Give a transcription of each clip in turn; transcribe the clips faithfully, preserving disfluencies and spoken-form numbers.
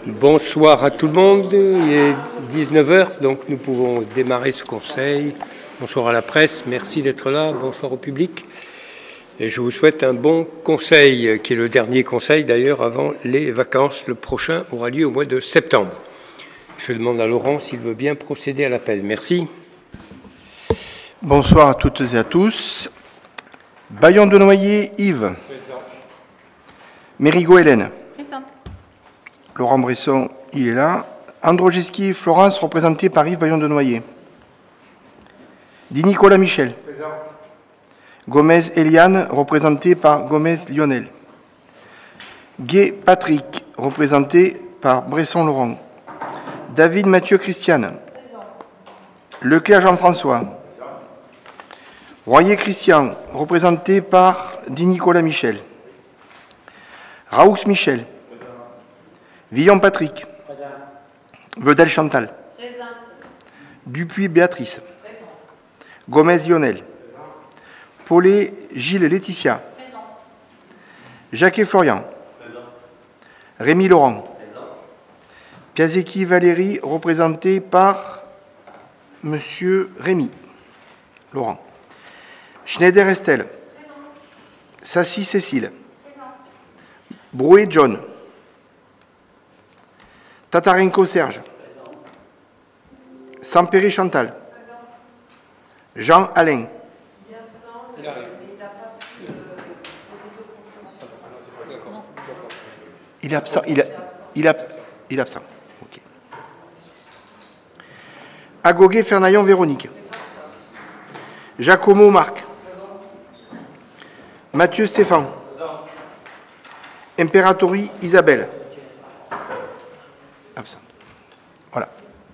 Bonsoir à tout le monde, il est dix-neuf heures, donc nous pouvons démarrer ce conseil. Bonsoir à la presse, merci d'être là, bonsoir au public. Et je vous souhaite un bon conseil, qui est le dernier conseil d'ailleurs avant les vacances. Le prochain aura lieu au mois de septembre. Je demande à Laurent s'il veut bien procéder à l'appel. Merci. Bonsoir à toutes et à tous. Bayon de Noyer, Yves. Présent. Mérigot, Hélène. Présente. Laurent Bresson, il est là. Androjeski, Florence, représentée par Yves Bayon de Noyer. Di Nicolas Michel. Présent. Gomez Eliane, représentée par Gomez Lionel. Gay Patrick, représenté par Bresson Laurent. David Mathieu Christiane. Présent. Leclerc Jean-François. Royer Christian, représenté par Di Nicolas Michel. Raoux Michel. Présent. Villon Patrick. Présent. Vedel Chantal. Présent. Dupuis Béatrice. Présent. Gomez Lionel. Présent. Paulet Gilles Laetitia. Présent. Jacques Florian. Présent. Rémi Laurent. Présent. Piazecki Valérie, représenté par Monsieur Rémi Laurent. Schneider Estelle. Présent. Sassy Cécile. Présent. Brouet John. Tatarenko Serge. Présent. Sampéry Chantal. Présent. Jean Alain. Il est absent. Il est, il est, il est absent. Ok. Agoguet Fernaillon Véronique. Giacomo Marc. Mathieu Stéphane. Imperatori Isabelle. Absent. Voilà.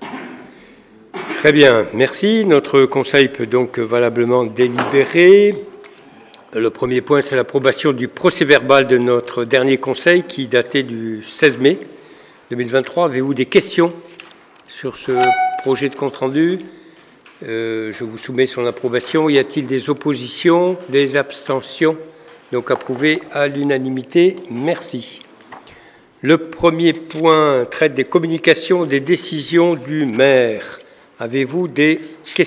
Très bien, merci. Notre conseil peut donc valablement délibérer. Le premier point, c'est l'approbation du procès-verbal de notre dernier conseil qui datait du seize mai deux mille vingt-trois. Avez-vous des questions sur ce projet de compte-rendu ? euh, Je vous soumets son approbation. Y a-t-il des oppositions, des abstentions ? Donc approuvé à l'unanimité. Merci. Le premier point traite des communications des décisions du maire. Avez-vous des questions ?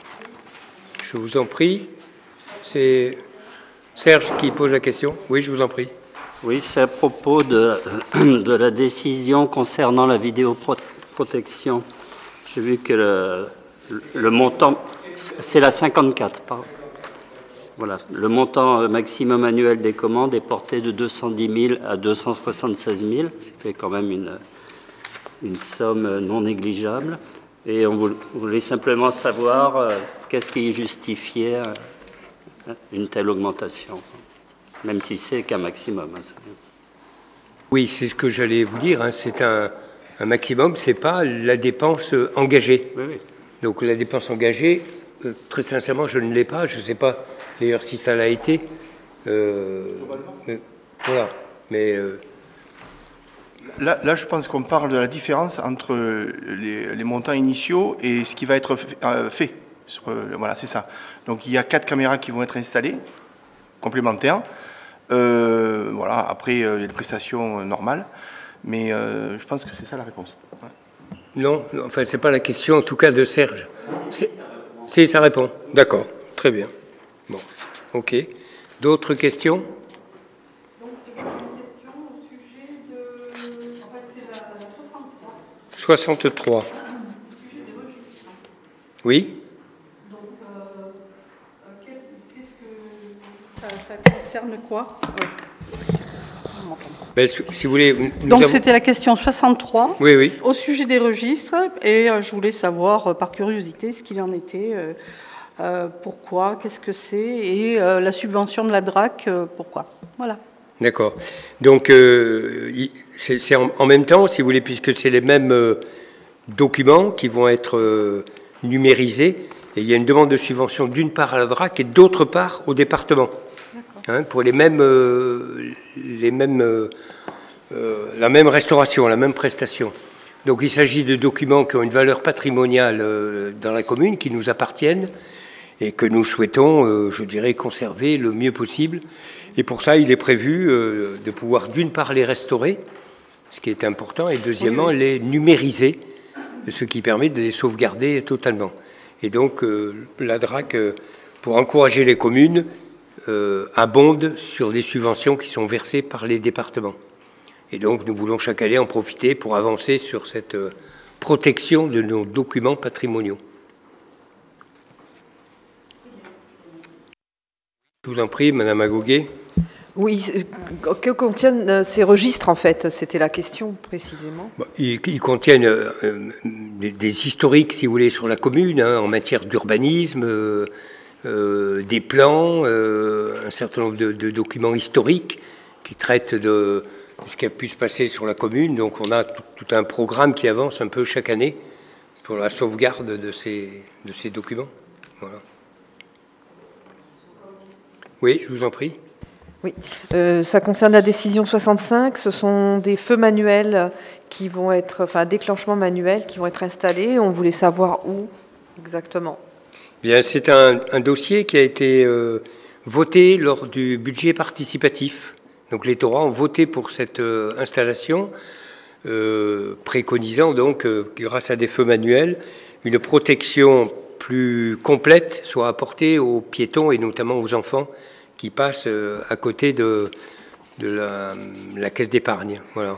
Je vous en prie. C'est Serge qui pose la question. Oui, je vous en prie. Oui, c'est à propos de, de la décision concernant la vidéoprotection. J'ai vu que le, le montant, c'est la cinquante-quatre, pardon. Voilà, le montant maximum annuel des commandes est porté de deux cent dix mille à deux cent soixante-seize mille, ce qui fait quand même une, une somme non négligeable. Et on voulait simplement savoir euh, qu'est-ce qui justifiait euh, une telle augmentation, même si c'est qu'un maximum. Hein. Oui, c'est ce que j'allais vous dire, hein, c'est un, un maximum, c'est pas la dépense engagée. Oui, oui. Donc la dépense engagée, euh, très sincèrement, je ne l'ai pas, je ne sais pas d'ailleurs si ça l'a été. Euh, mais, voilà, mais... Euh, Là, là, je pense qu'on parle de la différence entre les, les montants initiaux et ce qui va être fait. Euh, fait. Sur, euh, voilà, c'est ça. Donc, il y a quatre caméras qui vont être installées, complémentaires. Euh, voilà, après, euh, il y a les prestations normales. Mais euh, je pense que c'est ça la réponse. Ouais. Non, enfin, ce n'est pas la question, en tout cas, de Serge. Si, ça répond. D'accord, très bien. Bon, ok. D'autres questions ? soixante-trois. Oui. Donc, euh, qu'est-ce que ça, ça concerne quoi ? Ben, si vous voulez. Donc, avons... c'était la question soixante-trois. Oui, oui. Au sujet des registres, et euh, je voulais savoir, euh, par curiosité, ce qu'il en était, euh, euh, pourquoi, qu'est-ce que c'est, et euh, la subvention de la D R A C, euh, pourquoi. Voilà. D'accord. Donc, euh, c'est en, en même temps, si vous voulez, puisque c'est les mêmes euh, documents qui vont être euh, numérisés, et il y a une demande de subvention d'une part à la D R A C et d'autre part au département, hein, pour les mêmes, euh, les mêmes, euh, euh, la même restauration, la même prestation. Donc, il s'agit de documents qui ont une valeur patrimoniale euh, dans la commune, qui nous appartiennent, et que nous souhaitons, euh, je dirais, conserver le mieux possible. Et pour ça, il est prévu euh, de pouvoir d'une part les restaurer, ce qui est important, et deuxièmement, oui, oui. les numériser, ce qui permet de les sauvegarder totalement. Et donc, euh, la D R A C, euh, pour encourager les communes, euh, abonde sur des subventions qui sont versées par les départements. Et donc, nous voulons chaque année en profiter pour avancer sur cette euh, protection de nos documents patrimoniaux. Je vous en prie, Madame Agoguet. Oui, que contiennent ces registres, en fait? C'était la question, précisément. Ils, ils contiennent euh, des, des historiques, si vous voulez, sur la commune, hein, en matière d'urbanisme, euh, euh, des plans, euh, un certain nombre de, de documents historiques qui traitent de, de ce qui a pu se passer sur la commune. Donc on a tout, tout un programme qui avance un peu chaque année pour la sauvegarde de ces, de ces documents. Voilà. Oui, je vous en prie. Oui, euh, ça concerne la décision soixante-cinq. Ce sont des feux manuels qui vont être, enfin, déclenchement manuel qui vont être installés. On voulait savoir où exactement. Bien, c'est un, un dossier qui a été euh, voté lors du budget participatif. Donc les Torats ont voté pour cette euh, installation, euh, préconisant donc, euh, grâce à des feux manuels, une protection plus complète soit apportée aux piétons et notamment aux enfants qui passent à côté de, de la, la caisse d'épargne. Voilà.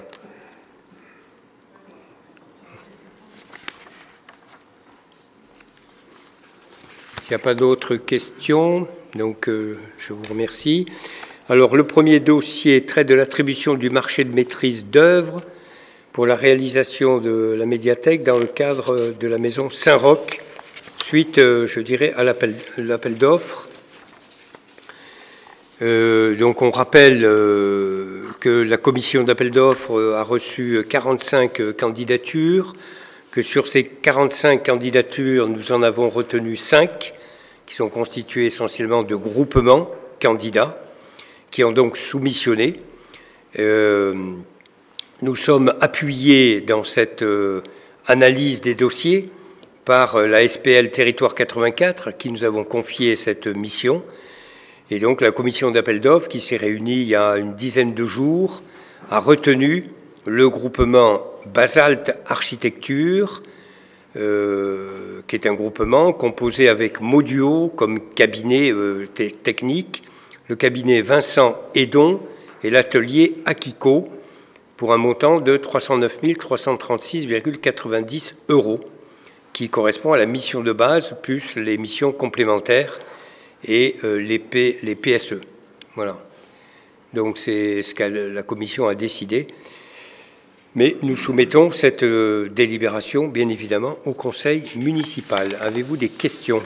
S'il n'y a pas d'autres questions, donc euh, je vous remercie. Alors, le premier dossier traite de l'attribution du marché de maîtrise d'œuvre pour la réalisation de la médiathèque dans le cadre de la maison Saint-Roch, suite, euh, je dirais, à l'appel, l'appel d'offres. Euh, donc on rappelle euh, que la commission d'appel d'offres a reçu quarante-cinq candidatures, que sur ces quarante-cinq candidatures, nous en avons retenu cinq, qui sont constituées essentiellement de groupements candidats, qui ont donc soumissionné. Euh, nous sommes appuyés dans cette euh, analyse des dossiers par la S P L Territoire quatre-vingt-quatre, à qui nous avons confié cette mission. Et donc la commission d'appel d'offres, qui s'est réunie il y a une dizaine de jours, a retenu le groupement Basalte Architecture, euh, qui est un groupement composé avec Moduo comme cabinet euh, technique, le cabinet Vincent Edon et l'atelier Akiko, pour un montant de trois cent neuf mille trois cent trente-six virgule quatre-vingt-dix euros, qui correspond à la mission de base, plus les missions complémentaires et euh, les, P, les P S E. Voilà. Donc c'est ce que la commission a décidé. Mais nous soumettons cette euh, délibération, bien évidemment, au conseil municipal. Avez-vous des questions?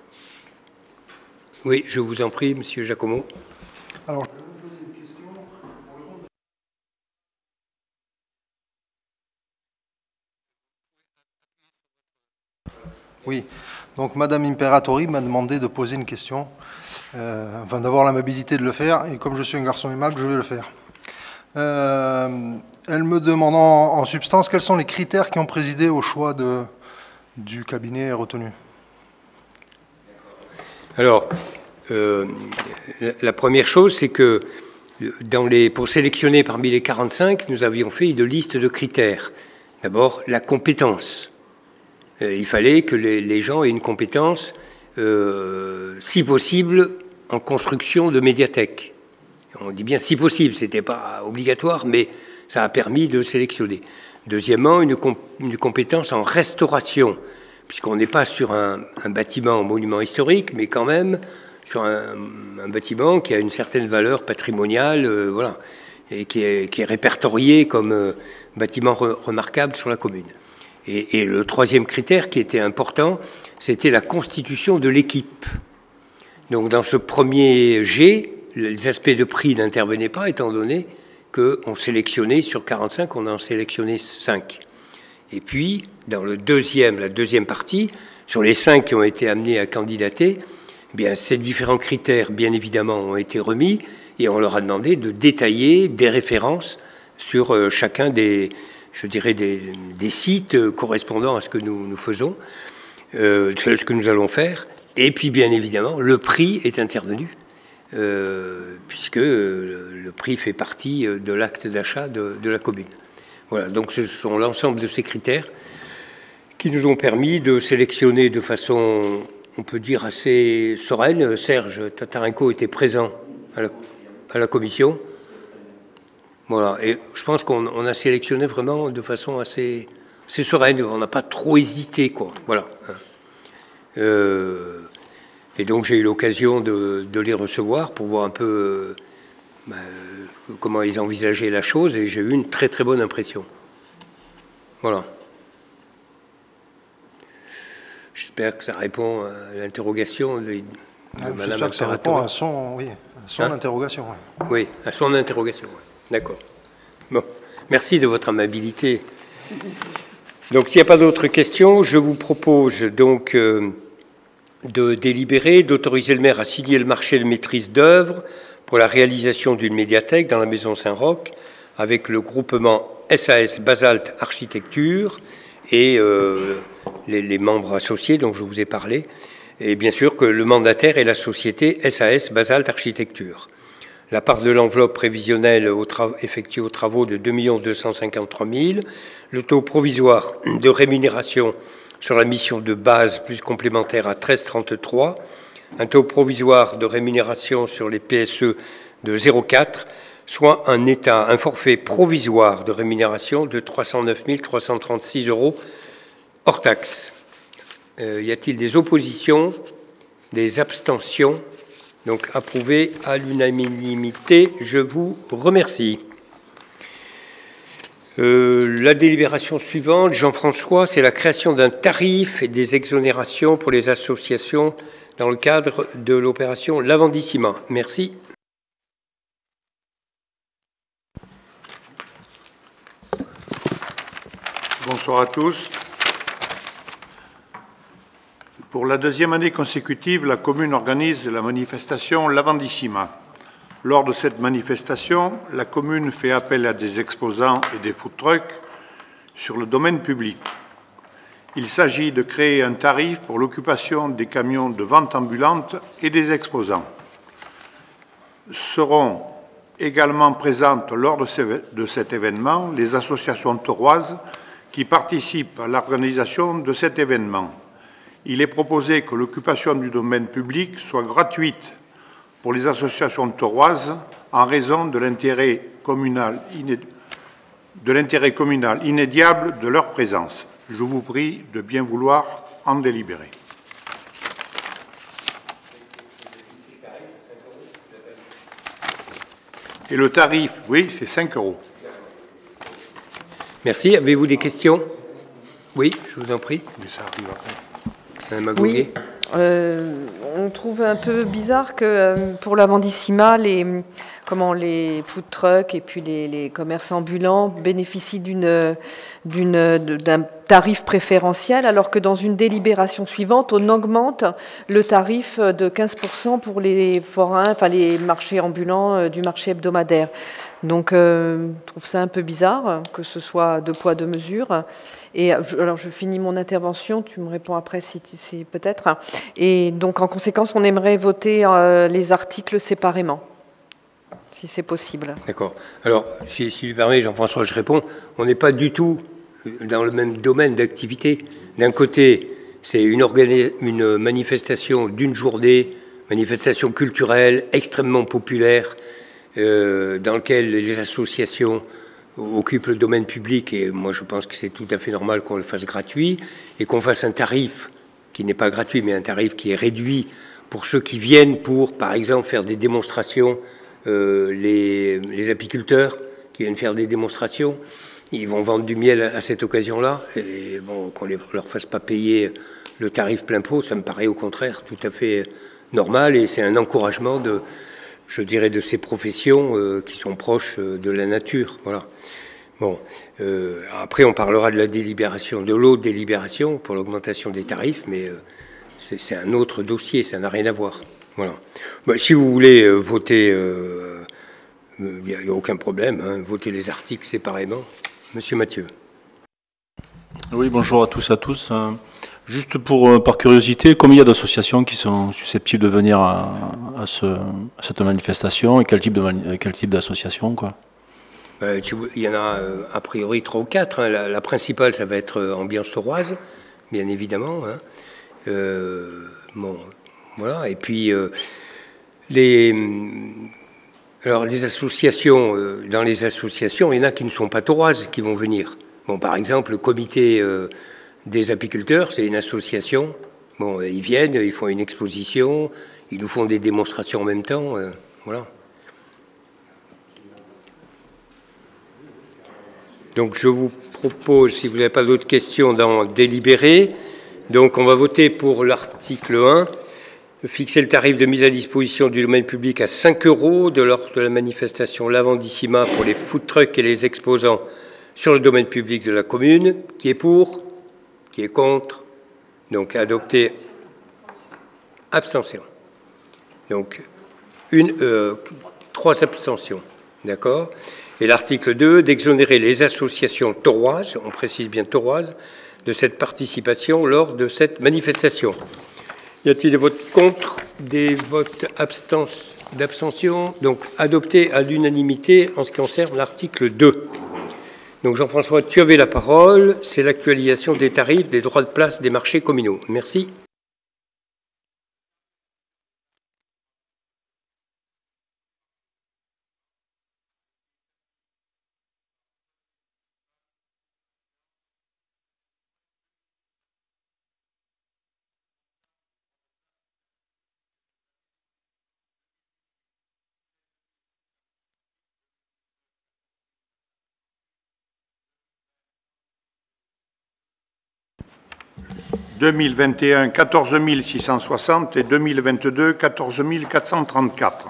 Oui, je vous en prie, monsieur Giacomo. Alors, je vais vous poser une question. Oui. Donc, Madame Imperatori m'a demandé de poser une question, euh, enfin d'avoir l'amabilité de le faire, et comme je suis un garçon aimable, je vais le faire. Euh, elle me demande en, en substance quels sont les critères qui ont présidé au choix de, du cabinet retenu. Alors, euh, la première chose, c'est que dans les, pour sélectionner parmi les quarante-cinq, nous avions fait une liste de critères. D'abord, la compétence. Il fallait que les, les gens aient une compétence, euh, si possible, en construction de médiathèques. On dit bien si possible, ce n'était pas obligatoire, mais ça a permis de sélectionner. Deuxièmement, une, comp une compétence en restauration, puisqu'on n'est pas sur un, un bâtiment monument historique, mais quand même sur un, un bâtiment qui a une certaine valeur patrimoniale, euh, voilà, et qui est, qui est répertorié comme euh, bâtiment re remarquable sur la commune. Et, et le troisième critère qui était important, c'était la constitution de l'équipe. Donc dans ce premier jet, les aspects de prix n'intervenaient pas, étant donné qu'on sélectionnait sur quarante-cinq, on en sélectionnait cinq. Et puis, dans le deuxième, la deuxième partie, sur les cinq qui ont été amenés à candidater, eh bien, ces différents critères, bien évidemment, ont été remis et on leur a demandé de détailler des références sur euh, chacun des... je dirais, des, des sites correspondant à ce que nous, nous faisons, euh, ce que nous allons faire. Et puis, bien évidemment, le prix est intervenu, euh, puisque le prix fait partie de l'acte d'achat de, de la commune. Voilà, donc ce sont l'ensemble de ces critères qui nous ont permis de sélectionner de façon, on peut dire, assez sereine. Serge Tatarenko était présent à la, à la commission. Voilà, et je pense qu'on on a sélectionné vraiment de façon assez, assez sereine. On n'a pas trop hésité, quoi. Voilà. Euh, et donc j'ai eu l'occasion de, de les recevoir pour voir un peu euh, bah, comment ils envisageaient la chose, et j'ai eu une très très bonne impression. Voilà. J'espère que ça répond à l'interrogation de, de Ah, Madame j'espère que ça répond à son, oui, à son Hein interrogation. Ouais. Oui, à son interrogation. Ouais. D'accord. Bon, merci de votre amabilité. Donc, s'il n'y a pas d'autres questions, je vous propose donc euh, de délibérer, d'autoriser le maire à signer le marché de maîtrise d'œuvre pour la réalisation d'une médiathèque dans la maison Saint-Roch avec le groupement S A S Basalte Architecture et euh, les, les membres associés dont je vous ai parlé. Et bien sûr que le mandataire est la société S A S Basalte Architecture. La part de l'enveloppe prévisionnelle au effectuée aux travaux de deux millions deux cent cinquante-trois mille, le taux provisoire de rémunération sur la mission de base plus complémentaire à treize virgule trente-trois, un taux provisoire de rémunération sur les P S E de zéro virgule quatre, soit un état, un forfait provisoire de rémunération de trois cent neuf mille trois cent trente-six euros hors taxe. Euh, y a-t-il des oppositions, des abstentions? Donc approuvé à l'unanimité, je vous remercie. Euh, la délibération suivante, Jean-François, c'est la création d'un tarif et des exonérations pour les associations dans le cadre de l'opération Lavandissima. Merci. Bonsoir à tous. Pour la deuxième année consécutive, la commune organise la manifestation Lavandissima. Lors de cette manifestation, la commune fait appel à des exposants et des food trucks sur le domaine public. Il s'agit de créer un tarif pour l'occupation des camions de vente ambulante et des exposants. Seront également présentes lors de cet événement les associations tauroises qui participent à l'organisation de cet événement. Il est proposé que l'occupation du domaine public soit gratuite pour les associations tauroises en raison de l'intérêt communal, iné... de l'intérêt communal inédiable de leur présence. Je vous prie de bien vouloir en délibérer. Et le tarif, oui, c'est cinq euros. Merci. Avez-vous des questions? Oui, je vous en prie. Mais ça arrive après. Oui, euh, on trouve un peu bizarre que euh, pour la Lavandissima, les, comment, les food trucks et puis les, les commerces ambulants bénéficient d'une, d'une, d'un tarif préférentiel, alors que dans une délibération suivante, on augmente le tarif de quinze pour cent pour les forains, enfin les marchés ambulants euh, du marché hebdomadaire. Donc, euh, je trouve ça un peu bizarre que ce soit deux poids, deux mesures. Et je, alors, je finis mon intervention, tu me réponds après si, si peut-être. Et donc, en conséquence, on aimerait voter euh, les articles séparément, si c'est possible. D'accord. Alors, si, si tu permets, Jean-François, je réponds. On n'est pas du tout dans le même domaine d'activité. D'un côté, c'est une, organi- une manifestation d'une journée, manifestation culturelle extrêmement populaire, euh, dans laquelle les associations occupe le domaine public, et moi je pense que c'est tout à fait normal qu'on le fasse gratuit et qu'on fasse un tarif qui n'est pas gratuit mais un tarif qui est réduit pour ceux qui viennent pour, par exemple, faire des démonstrations, euh, les, les apiculteurs qui viennent faire des démonstrations, ils vont vendre du miel à cette occasion-là, et bon, qu'on ne leur fasse pas payer le tarif plein pot, ça me paraît au contraire tout à fait normal, et c'est un encouragement de, je dirais, de ces professions euh, qui sont proches euh, de la nature. Voilà. Bon, euh, après on parlera de la délibération, de l'autre délibération pour l'augmentation des tarifs, mais euh, c'est, c'est un autre dossier, ça n'a rien à voir. Voilà. Bah, si vous voulez euh, voter, il euh, n'y a, a aucun problème, hein, voter les articles séparément. Monsieur Mathieu. Oui, bonjour à tous et à tous. Euh, juste pour, euh, par curiosité, combien il y a d'associations qui sont susceptibles de venir à, à, ce, à cette manifestation et quel type, de mani- quel type d'association, quoi? Euh, tu, il y en a euh, a priori trois ou quatre. Hein. La, la principale, ça va être euh, ambiance tauroise, bien évidemment. Hein. Euh, bon, voilà. Et puis, euh, les, alors, les associations, euh, dans les associations, il y en a qui ne sont pas tauroises qui vont venir. Bon, par exemple, le comité euh, des apiculteurs, c'est une association. Bon, ils viennent, ils font une exposition, ils nous font des démonstrations en même temps. Euh, voilà. Donc je vous propose, si vous n'avez pas d'autres questions, d'en délibérer. Donc on va voter pour l'article un, fixer le tarif de mise à disposition du domaine public à cinq euros de l'ordre de la manifestation Lavandissima pour les food trucks et les exposants sur le domaine public de la commune. Qui est pour? Qui est contre? Donc adopté. Abstention. Donc une, euh, trois abstentions. D'accord? Et l'article deux, d'exonérer les associations tauroises, on précise bien tauroises, de cette participation lors de cette manifestation. Y a-t-il des votes contre, des votes d'abstention? Donc adopté à l'unanimité en ce qui concerne l'article deux. Donc Jean-François, tu avais la parole. C'est l'actualisation des tarifs des droits de place des marchés communaux. Merci. deux mille vingt et un, quatorze mille six cent soixante et deux mille vingt-deux, quatorze mille quatre cent trente-quatre.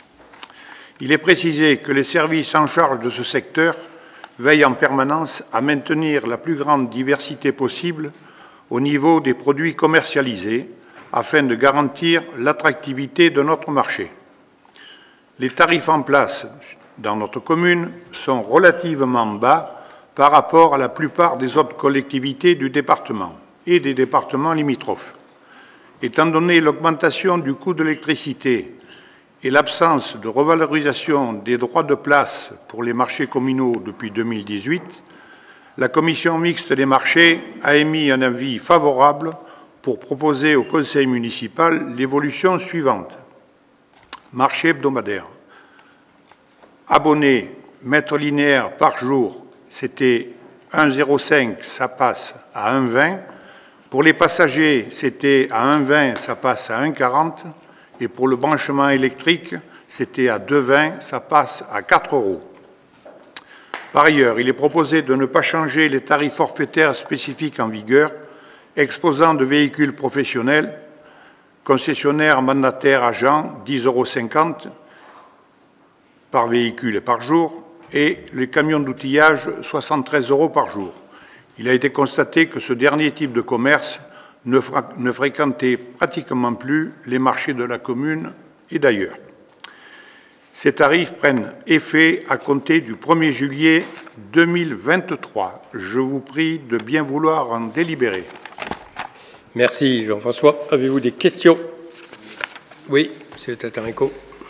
Il est précisé que les services en charge de ce secteur veillent en permanence à maintenir la plus grande diversité possible au niveau des produits commercialisés afin de garantir l'attractivité de notre marché. Les tarifs en place dans notre commune sont relativement bas par rapport à la plupart des autres collectivités du département et des départements limitrophes. Étant donné l'augmentation du coût de l'électricité et l'absence de revalorisation des droits de place pour les marchés communaux depuis deux mille dix-huit, la commission mixte des marchés a émis un avis favorable pour proposer au conseil municipal l'évolution suivante. Marché hebdomadaire. Abonnés, mètres linéaires par jour, c'était un virgule zéro cinq, ça passe à un virgule vingt. Pour les passagers, c'était à un virgule vingt, ça passe à un virgule quarante. Et pour le branchement électrique, c'était à deux virgule vingt, ça passe à quatre euros. Par ailleurs, il est proposé de ne pas changer les tarifs forfaitaires spécifiques en vigueur, exposant de véhicules professionnels, concessionnaires, mandataires, agents, dix euros cinquante par véhicule et par jour, et les camions d'outillage, soixante-treize euros par jour. Il a été constaté que ce dernier type de commerce ne, ne fréquentait pratiquement plus les marchés de la commune et d'ailleurs. Ces tarifs prennent effet à compter du premier juillet deux mille vingt-trois. Je vous prie de bien vouloir en délibérer. Merci Jean-François. Avez-vous des questions? Oui, M. Tatarico.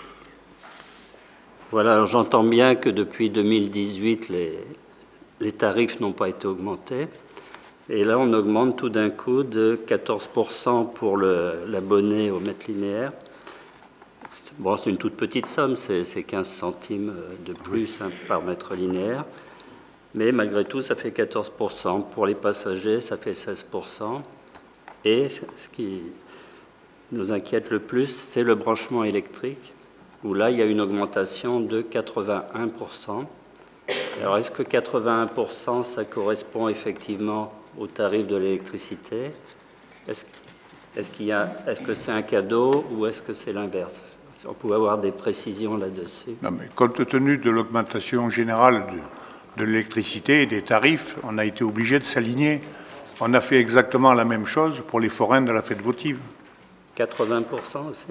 Voilà, j'entends bien que depuis deux mille dix-huit, les, les tarifs n'ont pas été augmentés. Et là, on augmente tout d'un coup de quatorze pour cent pour l'abonné au mètre linéaire. Bon, c'est une toute petite somme, c'est quinze centimes de plus hein, par mètre linéaire. Mais malgré tout, ça fait quatorze pour cent. Pour les passagers, ça fait seize pour cent. Et ce qui nous inquiète le plus, c'est le branchement électrique, où là, il y a une augmentation de quatre-vingt-un pour cent. Alors, est-ce que quatre-vingt-un pour cent, ça correspond effectivement au tarif de l'électricité? Est-ce est-ce qu'il y a, est-ce que c'est un cadeau ou est-ce que c'est l'inverse? On pouvait avoir des précisions là-dessus. Non, mais compte tenu de l'augmentation générale de, de l'électricité et des tarifs, on a été obligé de s'aligner. On a fait exactement la même chose pour les forains de la fête votive. quatre-vingts pour cent aussi.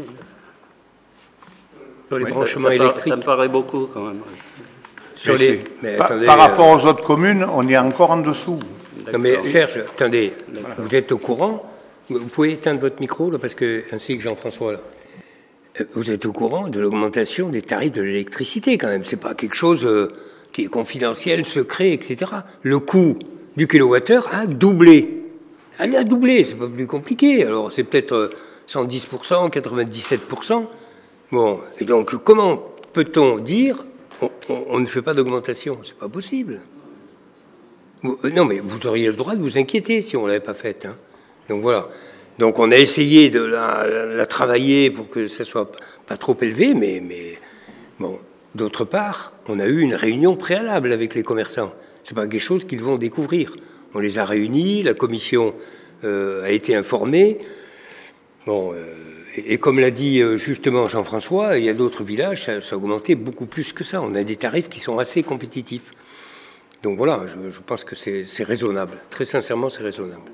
Sur les Oui, branchements ça, ça électriques. Ça me paraît beaucoup quand même. Sur les... mais par, attendez, par rapport euh... aux autres communes, on est encore en dessous. Non mais Serge, attendez, vous êtes au courant? Vous pouvez éteindre votre micro, là, parce que, ainsi que Jean-François, là. Vous êtes au courant de l'augmentation des tarifs de l'électricité, quand même. C'est pas quelque chose euh, qui est confidentiel, secret, et cetera. Le coût du kilowattheure a doublé. Elle a doublé, c'est pas plus compliqué. Alors c'est peut-être cent dix pour cent, quatre-vingt-dix-sept pour cent. Bon, et donc comment peut-on dire on, on, on ne fait pas d'augmentation? C'est pas possible. Non, mais vous auriez le droit de vous inquiéter si on ne l'avait pas faite. Hein. Donc voilà. Donc on a essayé de la, la, la travailler pour que ça soit pas trop élevé, mais, mais bon. D'autre part, on a eu une réunion préalable avec les commerçants. C'est pas quelque chose qu'ils vont découvrir. On les a réunis, la commission euh, a été informée. Bon, euh, et, et comme l'a dit justement Jean-François, il y a d'autres villages, ça, ça a augmenté beaucoup plus que ça. On a des tarifs qui sont assez compétitifs. Donc voilà, je, je pense que c'est raisonnable. Très sincèrement, c'est raisonnable.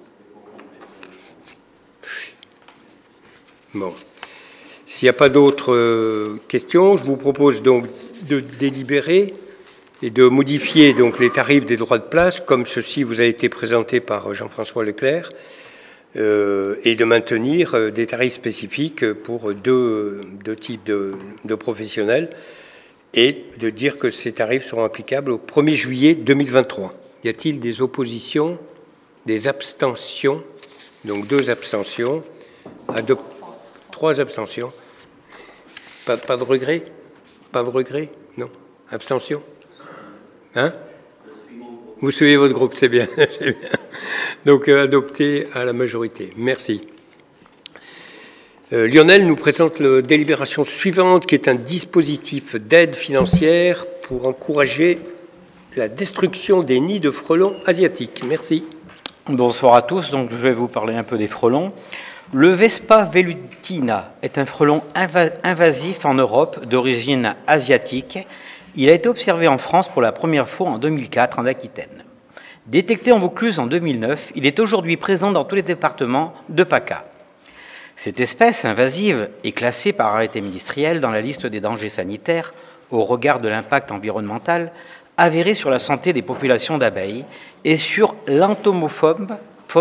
Bon. S'il n'y a pas d'autres euh, questions, je vous propose donc de délibérer et de modifier donc les tarifs des droits de place, comme ceci vous a été présenté par Jean-François Leclerc, euh, et de maintenir euh, des tarifs spécifiques pour deux, deux types de, de professionnels, et de dire que ces tarifs seront applicables au premier juillet deux mille vingt-trois. Y a-t-il des oppositions, des abstentions? Donc deux abstentions, Adop trois abstentions. Pas, pas de regret? Pas de regret? Non. Abstention? Hein? Vous suivez votre groupe, c'est bien. bien. Donc euh, adopté à la majorité. Merci. Euh, Lionel nous présente la délibération suivante, qui est un dispositif d'aide financière pour encourager la destruction des nids de frelons asiatiques. Merci. Bonsoir à tous. Donc, je vais vous parler un peu des frelons. Le Vespa velutina est un frelon inv invasif en Europe d'origine asiatique. Il a été observé en France pour la première fois en deux mille quatre en Aquitaine. Détecté en Vaucluse en deux mille neuf, il est aujourd'hui présent dans tous les départements de PACA. Cette espèce invasive est classée par arrêté ministériel dans la liste des dangers sanitaires au regard de l'impact environnemental avéré sur la santé des populations d'abeilles et sur l'entomofaune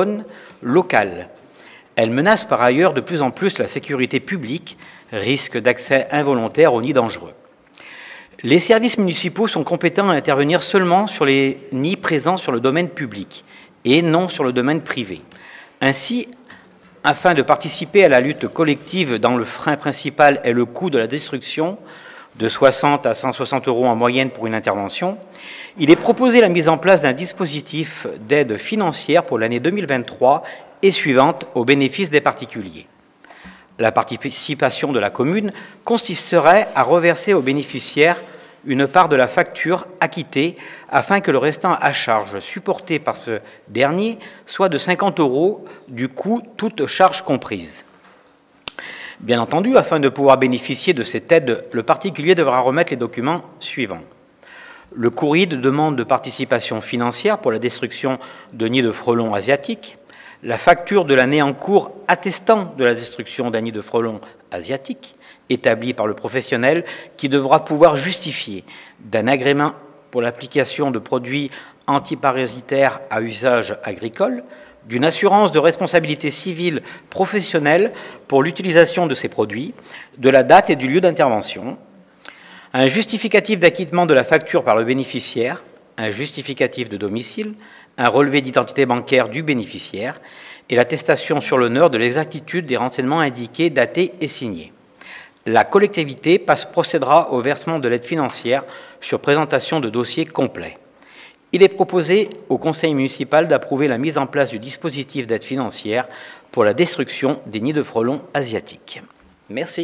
locale. Elle menace par ailleurs de plus en plus la sécurité publique, risque d'accès involontaire aux nids dangereux. Les services municipaux sont compétents à intervenir seulement sur les nids présents sur le domaine public et non sur le domaine privé. Ainsi, afin de participer à la lutte collective dont le frein principal est le coût de la destruction, de soixante à cent soixante euros en moyenne pour une intervention, il est proposé la mise en place d'un dispositif d'aide financière pour l'année deux mille vingt-trois et suivante au bénéfice des particuliers. La participation de la commune consisterait à reverser aux bénéficiaires une part de la facture acquittée afin que le restant à charge supporté par ce dernier soit de cinquante euros du coût, toutes charges comprises. Bien entendu, afin de pouvoir bénéficier de cette aide, le particulier devra remettre les documents suivants. Le courrier de demande de participation financière pour la destruction de nids de frelons asiatiques, la facture de l'année en cours attestant de la destruction d'un nid de frelons asiatiques, établie par le professionnel qui devra pouvoir justifier d'un agrément pour l'application de produits antiparasitaires à usage agricole, d'une assurance de responsabilité civile professionnelle pour l'utilisation de ces produits, de la date et du lieu d'intervention, un justificatif d'acquittement de la facture par le bénéficiaire, un justificatif de domicile, un relevé d'identité bancaire du bénéficiaire et l'attestation sur l'honneur de l'exactitude des renseignements indiqués, datés et signés. La collectivité passe, procédera au versement de l'aide financière sur présentation de dossiers complets. Il est proposé au conseil municipal d'approuver la mise en place du dispositif d'aide financière pour la destruction des nids de frelons asiatiques. Merci.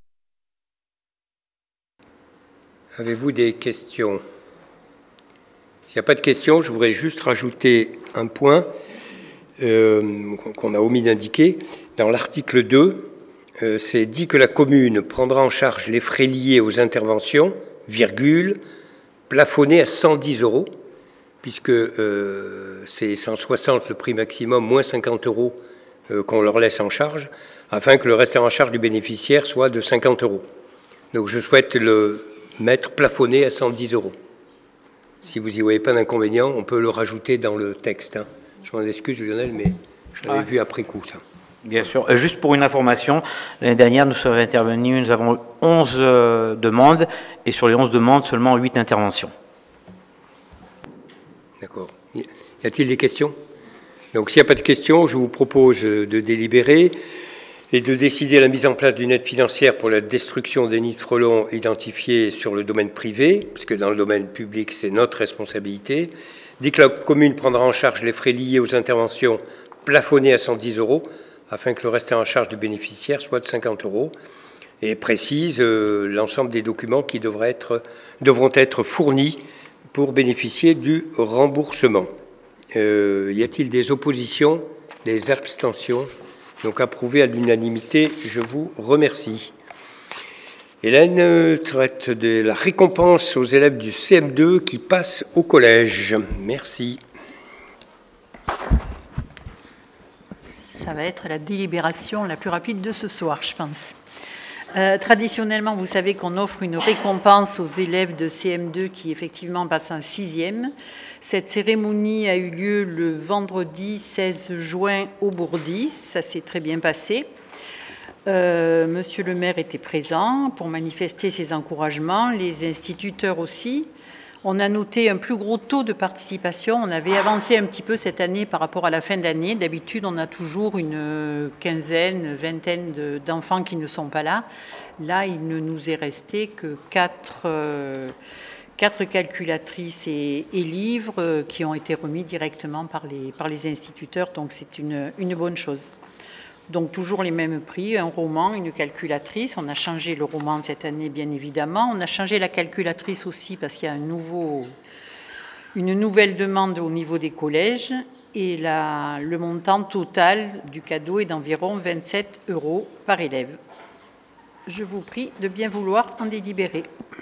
Avez-vous des questions? S'il n'y a pas de questions, je voudrais juste rajouter un point euh, qu'on a omis d'indiquer. Dans l'article deux, euh, c'est dit que la commune prendra en charge les frais liés aux interventions, virgule, plafonnés à cent dix euros, puisque euh, c'est cent soixante le prix maximum, moins cinquante euros euh, qu'on leur laisse en charge, afin que le reste en charge du bénéficiaire soit de cinquante euros. Donc je souhaite le mettre plafonné à cent dix euros. Si vous n'y voyez pas d'inconvénient, on peut le rajouter dans le texte. Hein. Je m'en excuse, Lionel, mais je l'avais ah. vu après coup, ça. Bien sûr. Juste pour une information, l'année dernière, nous sommes intervenus, nous avons onze euh, demandes, et sur les onze demandes, seulement huit interventions. D'accord. Y a-t-il des questions? Donc, s'il n'y a pas de questions, je vous propose de délibérer et de décider la mise en place d'une aide financière pour la destruction des nids de frelons identifiés sur le domaine privé, puisque dans le domaine public, c'est notre responsabilité. Dit que la commune prendra en charge les frais liés aux interventions plafonnées à cent dix euros, afin que le reste en charge du bénéficiaire soit de cinquante euros, et précise euh, l'ensemble des documents qui devraient être, devront être fournis pour bénéficier du remboursement. Euh, y a-t-il des oppositions, des abstentions? Donc approuvé à l'unanimité, je vous remercie. Hélène traite de la récompense aux élèves du C M deux qui passent au collège. Merci. Ça va être la délibération la plus rapide de ce soir, je pense. Euh, traditionnellement, vous savez qu'on offre une récompense aux élèves de C M deux qui effectivement passent en sixième. Cette cérémonie a eu lieu le vendredi seize juin au Bourdis. Ça s'est très bien passé. Euh, Monsieur le maire était présent pour manifester ses encouragements, les instituteurs aussi. On a noté un plus gros taux de participation. On avait avancé un petit peu cette année par rapport à la fin d'année. D'habitude, on a toujours une quinzaine, vingtaine d'enfants qui ne sont pas là. Là, il ne nous est resté que quatre, euh, quatre calculatrices et, et livres qui ont été remis directement par les, par les instituteurs. Donc, c'est une, une bonne chose. Donc, toujours les mêmes prix, un roman, une calculatrice. On a changé le roman cette année, bien évidemment. On a changé la calculatrice aussi parce qu'il y a un nouveau, une nouvelle demande au niveau des collèges. Et la, le montant total du cadeau est d'environ vingt-sept euros par élève. Je vous prie de bien vouloir en délibérer.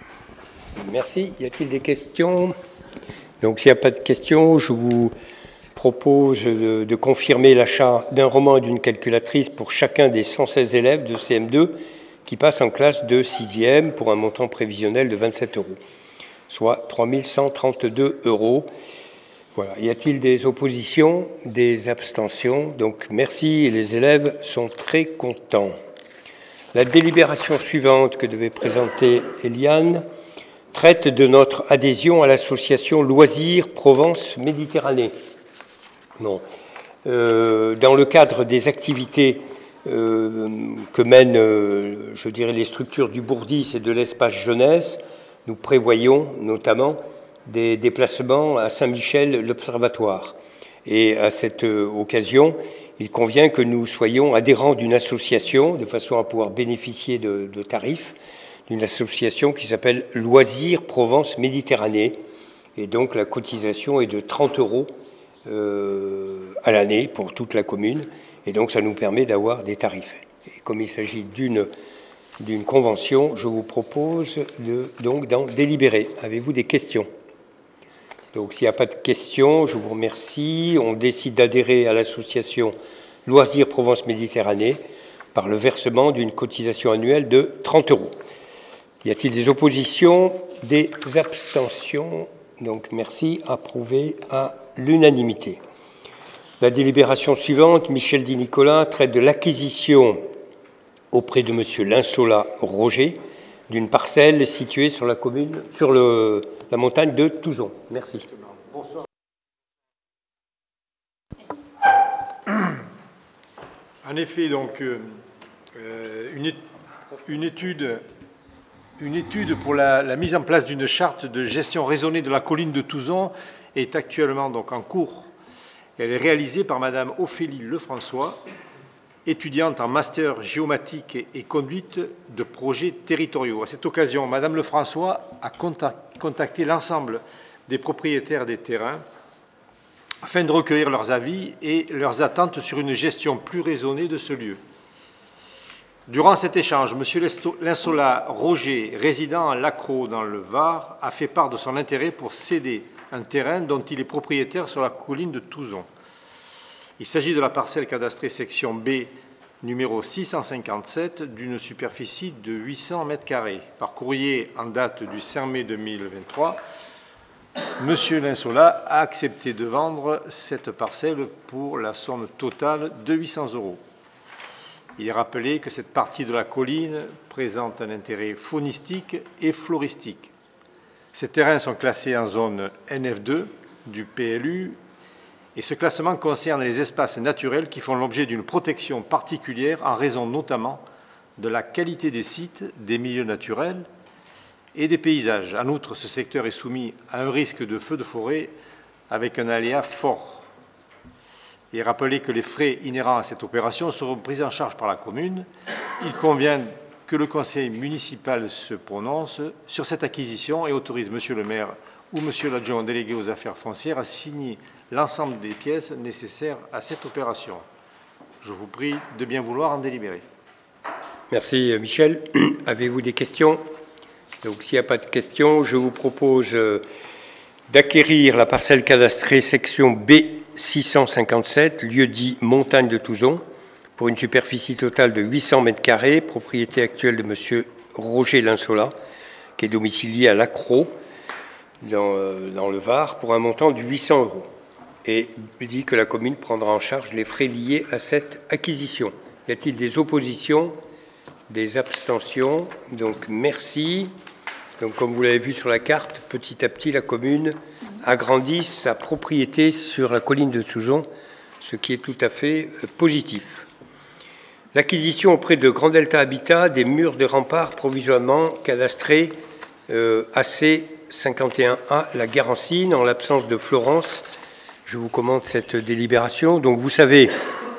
Merci. Y a-t-il des questions? Donc, s'il n'y a pas de questions, je vous propose de, de confirmer l'achat d'un roman et d'une calculatrice pour chacun des cent seize élèves de C M deux qui passent en classe de sixième pour un montant prévisionnel de vingt-sept euros, soit trois mille cent trente-deux euros. Voilà. Y a-t-il des oppositions, des abstentions? Donc merci, et les élèves sont très contents. La délibération suivante que devait présenter Eliane traite de notre adhésion à l'association Loisirs Provence Méditerranée. Bon. Euh, dans le cadre des activités euh, que mènent, euh, je dirais, les structures du Bourdis et de l'espace jeunesse, nous prévoyons notamment des déplacements à Saint-Michel, l'Observatoire. Et à cette euh, occasion, il convient que nous soyons adhérents d'une association, de façon à pouvoir bénéficier de, de tarifs, d'une association qui s'appelle Loisirs Provence Méditerranée. Et donc la cotisation est de trente euros Euh, à l'année pour toute la commune, et donc ça nous permet d'avoir des tarifs. Et comme il s'agit d'une d'une convention, je vous propose de, donc d'en délibérer. Avez-vous des questions? Donc s'il n'y a pas de questions, je vous remercie. On décide d'adhérer à l'association Loisirs Provence Méditerranée par le versement d'une cotisation annuelle de trente euros. Y a-t-il des oppositions, des abstentions? Donc merci, approuvé à l'unanimité. La délibération suivante, Michel Di Nicolas, traite de l'acquisition auprès de M. Linsola Roger d'une parcelle située sur la commune, sur le, la montagne de Touzon. Merci. Bonsoir. En effet, donc, euh, une, une étude... Une étude pour la, la mise en place d'une charte de gestion raisonnée de la colline de Touzon est actuellement donc en cours. Elle est réalisée par Madame Ophélie Lefrançois, étudiante en master géomatique et, et conduite de projets territoriaux. À cette occasion, Madame Lefrançois a contacté l'ensemble des propriétaires des terrains afin de recueillir leurs avis et leurs attentes sur une gestion plus raisonnée de ce lieu. Durant cet échange, M. Linsola Roger, résident à Lacros dans le Var, a fait part de son intérêt pour céder un terrain dont il est propriétaire sur la colline de Touzon. Il s'agit de la parcelle cadastrée section B numéro six cent cinquante-sept d'une superficie de huit cents mètres carrés. Par courrier en date du cinq mai deux mille vingt-trois, M. Linsola a accepté de vendre cette parcelle pour la somme totale de huit cents euros. Il est rappelé que cette partie de la colline présente un intérêt faunistique et floristique. Ces terrains sont classés en zone N F deux du P L U. Et ce classement concerne les espaces naturels qui font l'objet d'une protection particulière en raison notamment de la qualité des sites, des milieux naturels et des paysages. En outre, ce secteur est soumis à un risque de feu de forêt avec un aléa fort. Et rappelez que les frais inhérents à cette opération seront pris en charge par la commune. Il convient que le conseil municipal se prononce sur cette acquisition et autorise monsieur le maire ou monsieur l'adjoint délégué aux affaires foncières à signer l'ensemble des pièces nécessaires à cette opération. Je vous prie de bien vouloir en délibérer. Merci Michel. Avez-vous des questions? Donc s'il n'y a pas de questions, je vous propose d'acquérir la parcelle cadastrée section B six cent cinquante-sept, lieu dit Montagne de Touzon, pour une superficie totale de huit cents mètres carrés, propriété actuelle de monsieur Roger Linsola, qui est domicilié à Lacros, dans, euh, dans le Var, pour un montant de huit cents euros. Et dit que la commune prendra en charge les frais liés à cette acquisition. Y a-t-il des oppositions, des abstentions? Donc merci. Donc comme vous l'avez vu sur la carte, petit à petit la commune agrandit sa propriété sur la colline de Touzon, ce qui est tout à fait positif. L'acquisition auprès de Grand Delta Habitat des murs de rempart provisoirement cadastrés euh, A C cinquante et un A, la Guérancine, en l'absence de Florence. Je vous commente cette délibération. Donc vous savez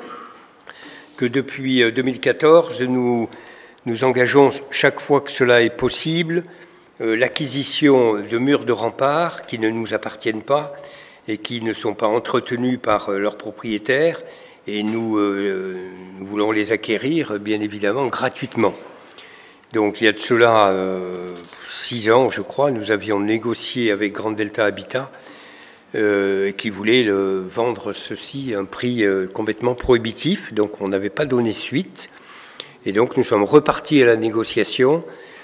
que depuis deux mille quatorze, nous nous engageons chaque fois que cela est possible euh, l'acquisition de murs de rempart qui ne nous appartiennent pas et qui ne sont pas entretenus par euh, leurs propriétaires. Et nous, euh, nous voulons les acquérir, bien évidemment, gratuitement. Donc il y a de cela euh, six ans, je crois, nous avions négocié avec Grand Delta Habitat euh, qui voulait le, vendre ceci à un prix euh, complètement prohibitif. Donc on n'avait pas donné suite. Et donc nous sommes repartis à la négociation.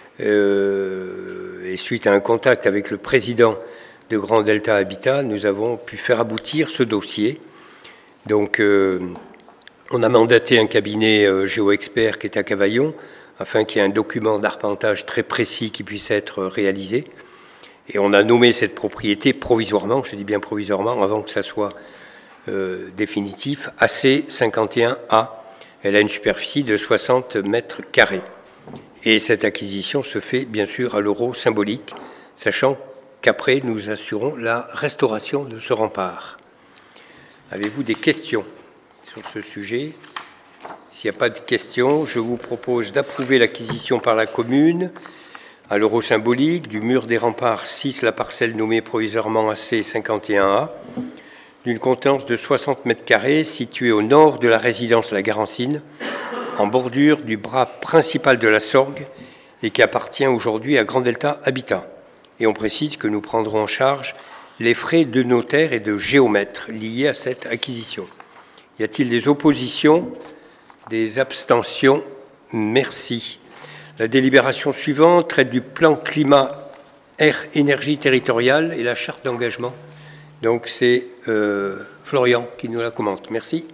Euh, et suite à un contact avec le président de Grand Delta Habitat, nous avons pu faire aboutir ce dossier. Donc euh, on a mandaté un cabinet euh, géo-expert qui est à Cavaillon, afin qu'il y ait un document d'arpentage très précis qui puisse être réalisé. Et on a nommé cette propriété provisoirement, je dis bien provisoirement, avant que ça soit euh, définitif, A C cinquante et un A. Elle a une superficie de soixante mètres carrés. Et cette acquisition se fait bien sûr à l'euro symbolique, sachant qu'après nous assurons la restauration de ce rempart. Avez-vous des questions sur ce sujet? S'il n'y a pas de questions, je vous propose d'approuver l'acquisition par la commune, à l'euro symbolique, du mur des remparts six, la parcelle nommée provisoirement A C cinquante et un A, d'une contenance de soixante mètres carrés, située au nord de la résidence La Guérancine, en bordure du bras principal de la Sorgue, et qui appartient aujourd'hui à Grand Delta Habitat. Et on précise que nous prendrons en charge les frais de notaire et de géomètre liés à cette acquisition. Y a-t-il des oppositions? Des abstentions? Merci. La délibération suivante traite du plan climat air énergie territoriale et la charte d'engagement. Donc c'est euh, Florian qui nous la commente. Merci.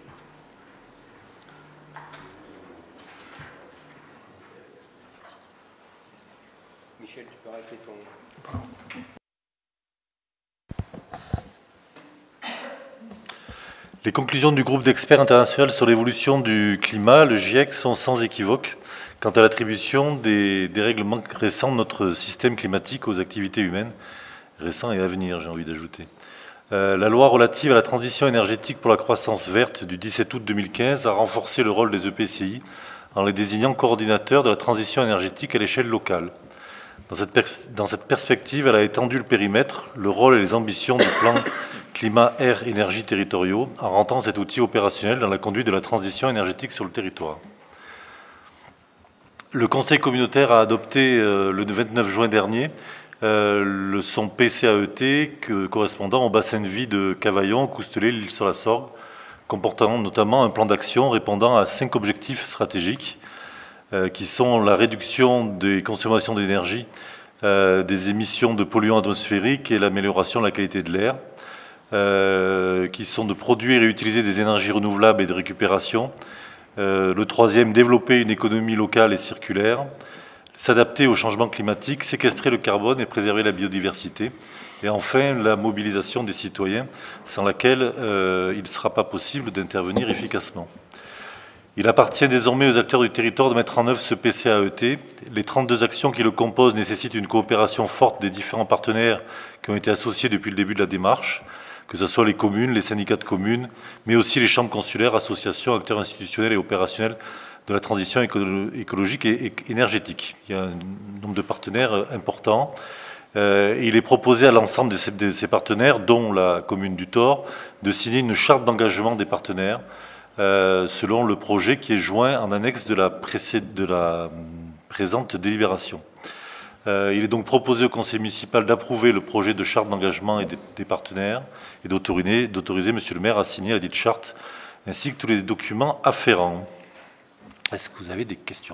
Michel, tu peux arrêter ton... Les conclusions du groupe d'experts international sur l'évolution du climat, le GIEC, sont sans équivoque quant à l'attribution des dérèglements récents de notre système climatique aux activités humaines, récents et à venir, j'ai envie d'ajouter. Euh, la loi relative à la transition énergétique pour la croissance verte du dix-sept août deux mille quinze a renforcé le rôle des E P C I en les désignant coordinateurs de la transition énergétique à l'échelle locale. Dans cette, dans cette perspective, elle a étendu le périmètre, le rôle et les ambitions du plan climat, air, énergie territoriaux en rendant cet outil opérationnel dans la conduite de la transition énergétique sur le territoire. Le Conseil communautaire a adopté euh, le vingt-neuf juin dernier euh, le, son P C A E T que, correspondant au bassin de vie de Cavaillon, Coustelet, l'Île-sur-la-Sorgue, comportant notamment un plan d'action répondant à cinq objectifs stratégiques euh, qui sont la réduction des consommations d'énergie, euh, des émissions de polluants atmosphériques et l'amélioration de la qualité de l'air, euh, qui sont de produire et utiliser des énergies renouvelables et de récupération. Euh, le troisième, développer une économie locale et circulaire, s'adapter au changement climatique, séquestrer le carbone et préserver la biodiversité. Et enfin, la mobilisation des citoyens, sans laquelle euh, il ne sera pas possible d'intervenir efficacement. Il appartient désormais aux acteurs du territoire de mettre en œuvre ce P C A E T. Les trente-deux actions qui le composent nécessitent une coopération forte des différents partenaires qui ont été associés depuis le début de la démarche, que ce soit les communes, les syndicats de communes, mais aussi les chambres consulaires, associations, acteurs institutionnels et opérationnels de la transition écologique et énergétique. Il y a un nombre de partenaires importants. Euh, il est proposé à l'ensemble de ces, de ces partenaires, dont la commune du Thor, de signer une charte d'engagement des partenaires euh, selon le projet qui est joint en annexe de la, de la présente délibération. Euh, il est donc proposé au conseil municipal d'approuver le projet de charte d'engagement et des, des partenaires et d'autoriser, d'autoriser monsieur le maire à signer la dite charte ainsi que tous les documents afférents. Est-ce que vous avez des questions?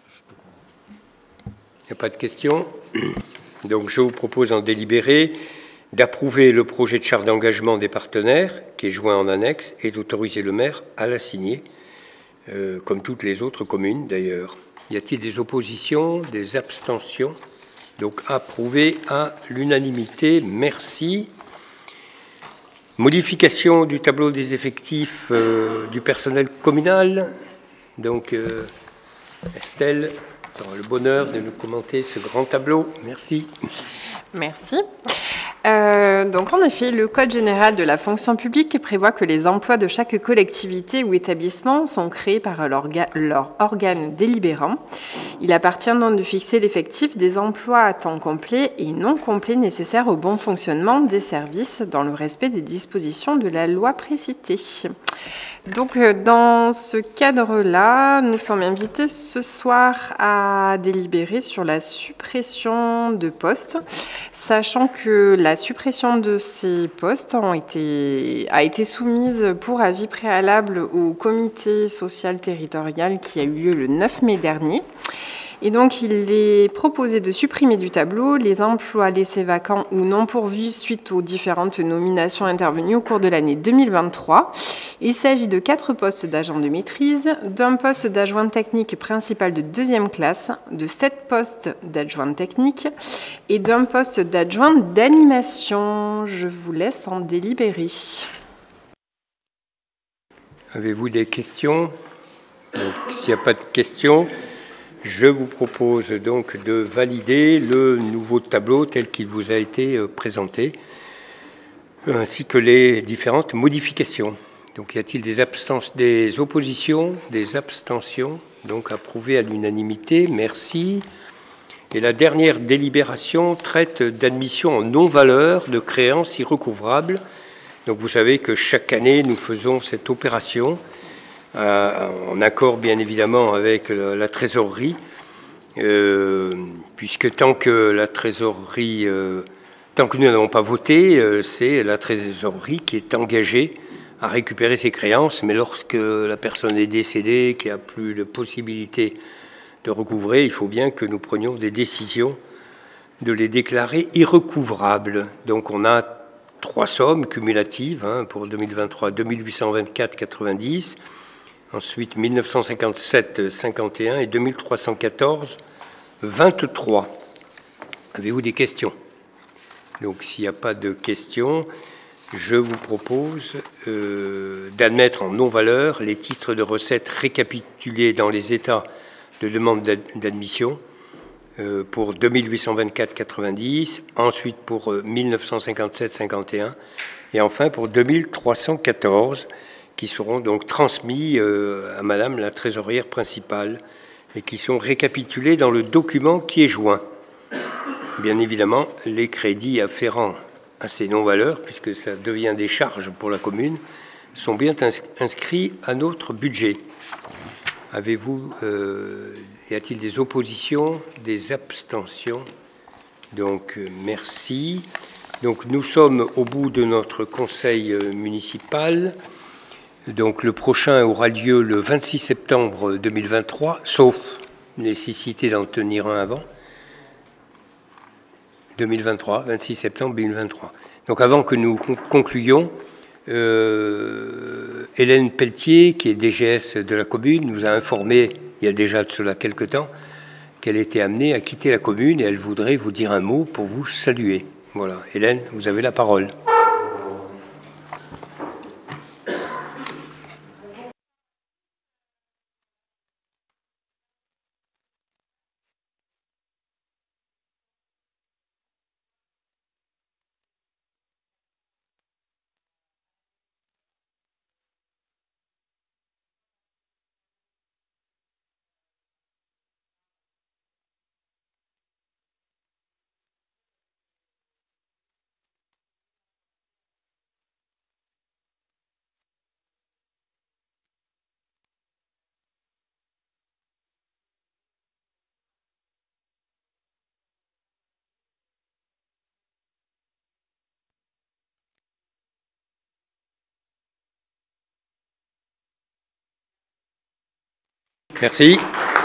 Il n'y a pas de questions. Donc je vous propose en délibéré d'approuver le projet de charte d'engagement des partenaires, qui est joint en annexe, et d'autoriser le maire à la signer, euh, comme toutes les autres communes d'ailleurs. Y a-t-il des oppositions, des abstentions? Donc approuvé à l'unanimité. Merci. Modification du tableau des effectifs euh, du personnel communal. Donc euh, Estelle aura le bonheur de nous commenter ce grand tableau. Merci. Merci. Euh, donc en effet, le Code général de la fonction publique prévoit que les emplois de chaque collectivité ou établissement sont créés par leur, leur organe délibérant. Il appartient donc de fixer l'effectif des emplois à temps complet et non complet nécessaires au bon fonctionnement des services dans le respect des dispositions de la loi précitée. Donc, dans ce cadre-là, nous sommes invités ce soir à délibérer sur la suppression de postes, sachant que la suppression de ces postes ont été, a été soumise pour avis préalable au comité social territorial qui a eu lieu le neuf mai dernier. Et donc, il est proposé de supprimer du tableau les emplois laissés vacants ou non pourvus suite aux différentes nominations intervenues au cours de l'année deux mille vingt-trois. Il s'agit de quatre postes d'agent de maîtrise, d'un poste d'adjoint technique principal de deuxième classe, de sept postes d'adjoint technique et d'un poste d'adjoint d'animation. Je vous laisse en délibérer. Avez-vous des questions? Donc, s'il n'y a pas de questions, je vous propose donc de valider le nouveau tableau tel qu'il vous a été présenté, ainsi que les différentes modifications. Donc, y a-t-il des abstentions, des oppositions, des abstentions? Donc, approuvé à l'unanimité. Merci. Et la dernière délibération traite d'admission en non-valeur de créances irrecouvrables. Donc, vous savez que chaque année, nous faisons cette opération Euh, en accord bien évidemment avec la, la trésorerie, euh, puisque tant que la trésorerie, euh, tant que nous n'avons pas voté, euh, c'est la trésorerie qui est engagée à récupérer ses créances, mais lorsque la personne est décédée, qu'il n'y a plus de possibilité de recouvrer, il faut bien que nous prenions des décisions de les déclarer irrecouvrables. Donc on a trois sommes cumulatives hein, pour deux mille vingt-trois, deux mille huit cent vingt-quatre virgule quatre-vingt-dix, ensuite mille neuf cent cinquante-sept virgule cinquante et un et deux mille trois cent quatorze virgule vingt-trois. Avez-vous des questions? Donc s'il n'y a pas de questions, je vous propose euh, d'admettre en non-valeur les titres de recettes récapitulés dans les états de demande d'admission euh, pour deux mille huit cent vingt-quatre virgule quatre-vingt-dix, ensuite pour euh, mille neuf cent cinquante-sept virgule cinquante et un et enfin pour deux mille trois cent quatorze, qui seront donc transmis euh, à Madame la trésorière principale et qui sont récapitulés dans le document qui est joint. Bien évidemment, les crédits afférents à ces non-valeurs, puisque ça devient des charges pour la commune, sont bien inscrits à notre budget. Avez-vous, euh, y a-t-il des oppositions, des abstentions? Donc, euh, merci. Donc, nous sommes au bout de notre conseil municipal. Donc le prochain aura lieu le vingt-six septembre deux mille vingt-trois, sauf nécessité d'en tenir un avant. deux mille vingt-trois, vingt-six septembre deux mille vingt-trois. Donc avant que nous concluions, euh, Hélène Pelletier, qui est D G S de la commune, nous a informé, il y a déjà de cela quelque temps, qu'elle était amenée à quitter la commune et elle voudrait vous dire un mot pour vous saluer. Voilà. Hélène, vous avez la parole. Merci.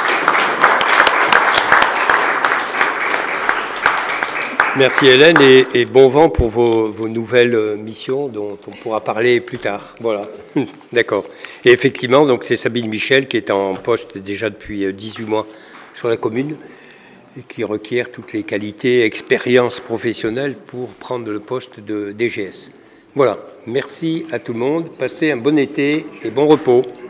Merci Hélène et, et bon vent pour vos, vos nouvelles missions dont on pourra parler plus tard. Voilà, d'accord. Et effectivement, donc c'est Sabine Michel qui est en poste déjà depuis dix-huit mois sur la commune et qui requiert toutes les qualités et expériences professionnelles pour prendre le poste de D G S. Voilà, merci à tout le monde, passez un bon été et bon repos.